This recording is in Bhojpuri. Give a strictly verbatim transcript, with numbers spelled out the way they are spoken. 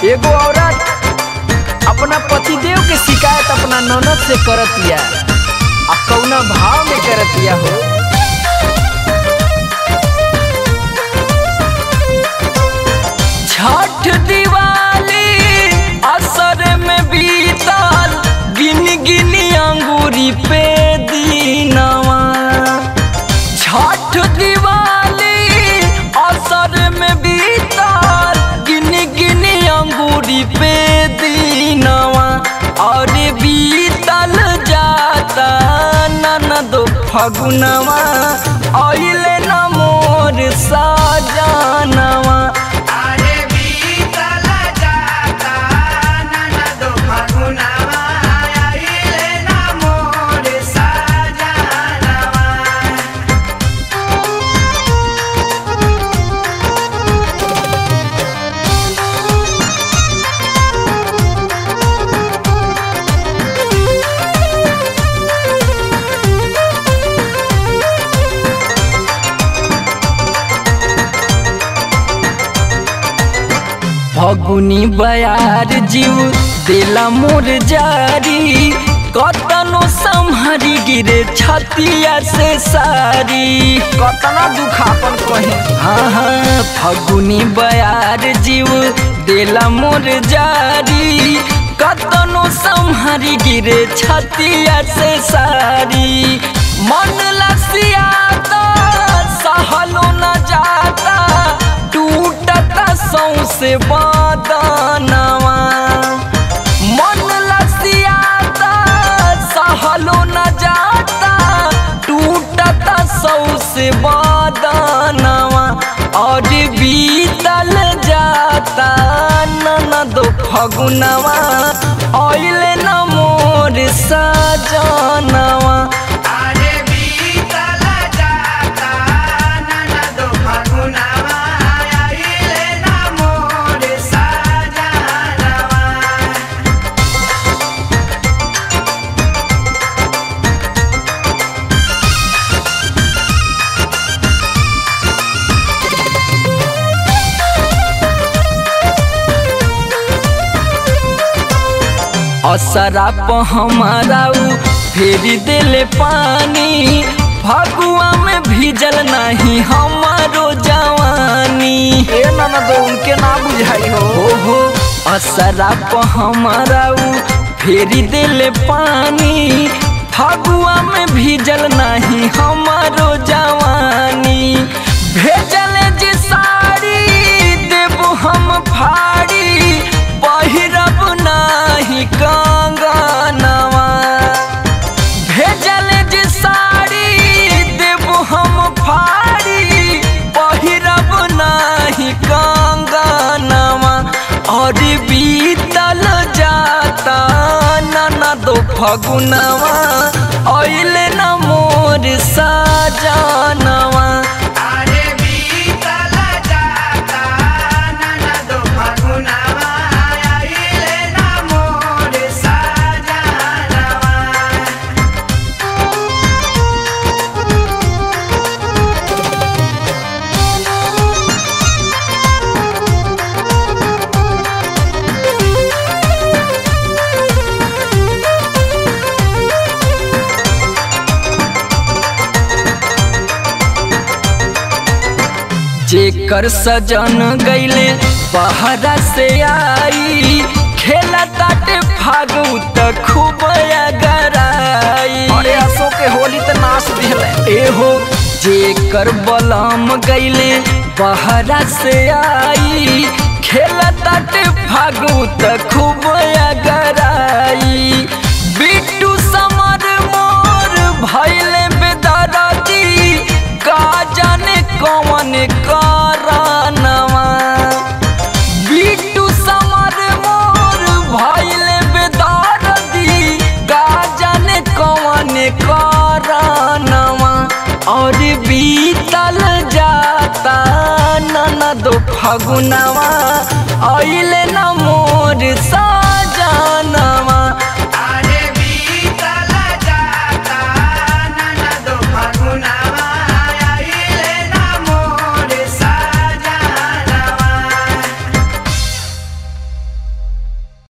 एगो औरत अपना पतिदेव के शिकायत अपना ननद से करतिया, आ कौना भाव में करतिया हो। छठ दिवाली असर में बीतल, गिन गिन अंगूरी पे दीनवा। छठ दिवाली असर में बीतल, गिन गिन अंगूरी पे दीनवा। और बीतल जाता ननदो फगुनवा, आइले न मोर सजनवा। फगुनी बयार जीव दिला मोर जारी, कतनो संहारी गिरे छतिया से सारी। कतना दुखापन कहे हाँ हाँ। फगुनी बयार जीव दिला मोर जारी, कतनो संहारी गिरे छतिया से सारी। मन लसियाता सहलो न जाता, टूटता सौंसे बदनवा। मन लसियाता सहलो न जाता, टूटता सौंसे बदनवा। और बीतल जाता ननदो फगुनवा, आइले न मोर सजनवा। असराप हमारा फेरी दिले पानी, फगुआ में भीजल नहीं हमारो जवानी। ए ननदो उनके ना बुझाई हो हो, हो। असराप हमारा फेरी दिले पानी, फगुआ में भीजल नहीं हमारो जवानी। भेजल जी साड़ी देबू हम फाड़ी, पहिरब नाही कंगनवा। भेजल जी साड़ी देबू हम फाड़ी, पहिरब नाही कंगनवा। और बीतल जाता ननदो फगुनवा, आइले न मोर सजनवा। जेकर सजन गईले बहरा से आई, खेला ताटे फागु त खूब अगराई। अरे असो के होली त नाच दिले एहो। जेकर बलम गईले बहरा से आई, खेला ताटे फागु त खूब अगराई। बिट्टू समर मोर भइले बेदरदी, का जाने कौन कारणवा। बिट्टू समर मोर भइले बेदरदी, का जाने कौन कारणवा। और बीतल जाता ननदो फगुनवा, आइले न मोर सा